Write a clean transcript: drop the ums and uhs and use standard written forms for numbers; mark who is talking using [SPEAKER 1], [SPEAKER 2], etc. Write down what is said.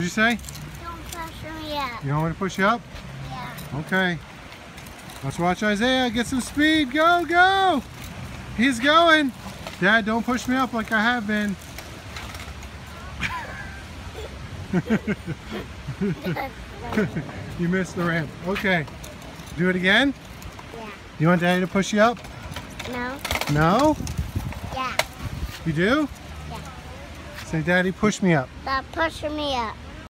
[SPEAKER 1] you say?
[SPEAKER 2] Don't pressure me up.
[SPEAKER 1] You don't want me to push you up?
[SPEAKER 2] Yeah.
[SPEAKER 1] Okay. Let's watch Isaiah get some speed. Go, go! He's going. Dad, don't push me up like I have been. You missed the ramp. Okay. Do it again?
[SPEAKER 2] Yeah.
[SPEAKER 1] You want Daddy to push you up?
[SPEAKER 2] No?
[SPEAKER 1] No?
[SPEAKER 2] Yeah.
[SPEAKER 1] You do?
[SPEAKER 2] Yeah.
[SPEAKER 1] Say, Daddy, push me up.
[SPEAKER 2] Stop pushing me up.